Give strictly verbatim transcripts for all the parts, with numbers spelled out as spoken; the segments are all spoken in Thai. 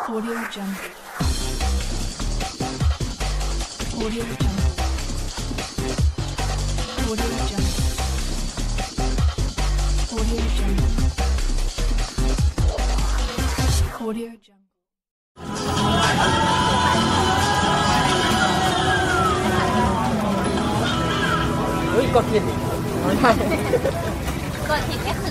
Audio Jungle. Audio Jungle. Audio Jungle. Audio Jungle. Audio Jungle. เฮ้ยกดผิดไม่ใช่กดผิดก็คือ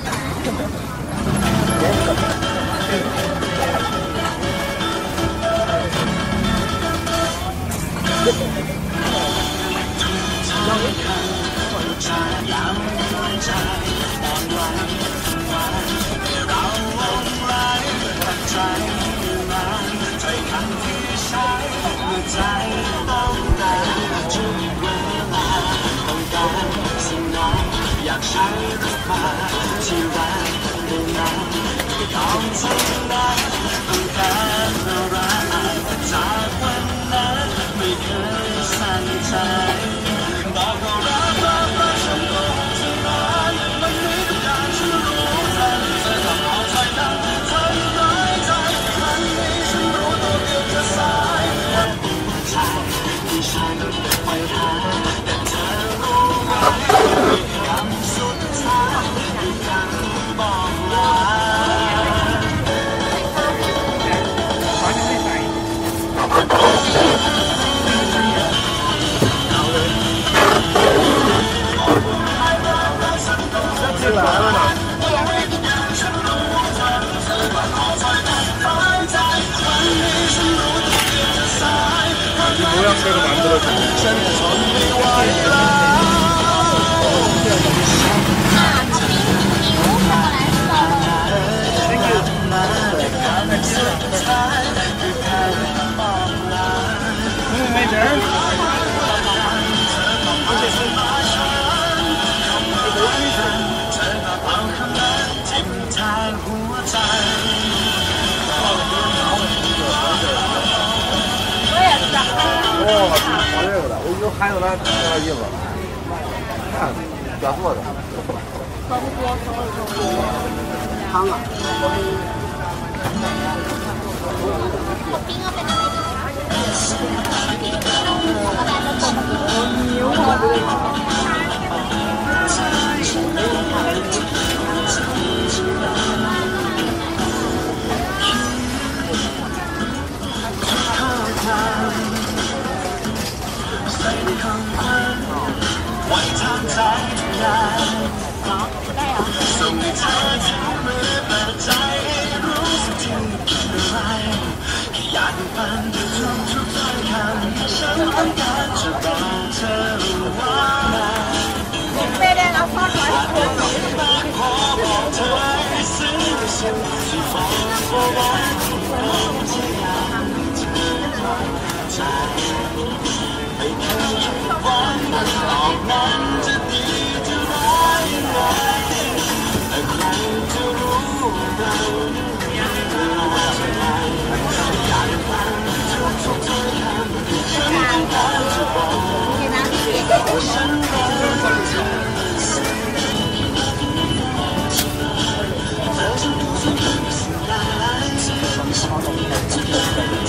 อยากใช้รถมาที่รักได้นานยอมทิ้งนั้นต้องการอะไรจากวันนั้นไม่เคยสั่นใจบอกว่ารักรักรักฉันก็คงจะนานไม่มีต้องการฉันรู้ทันเธอทำเอาใจนั้นเธอน้อยใจครั้งนี้ฉันรู้ตัวเดียวจะสายวันนี้ใจที่ฉันไปหาแต่เธอรู้ไหมคำสุดท้ายที่ยังบอกลาชื่อร้านอะไร哦，好这个的，我就还有那那个意思，看，原做的。喝不多，喝不多。汤啊。牛啊！这个。ไว้ทางใจทุกอย่างส่งให้เธอถึงมือเปิดใจให้รู้สึกที่คิดอะไรแค่อยากฟังทุกทุกถ้อยคำฉันต้องการจะบอกเธอว่าไม่ได้รับข้อความขอบอกเธอให้ซึ้งที่สุดที่ฟังก็รักที่ฟังที่อยากเธอเข้าใจไม่เคยคิดว่าออกนั้นจะดีจะร้ายยังไงแต่ใครจะรู้เราอยากฟังทุกทุกถ้อยคำฉันต้องการจะบอกว่าฉันรักเธอเธอจะดูฉันเป็นสิ่งหลายสิ่ง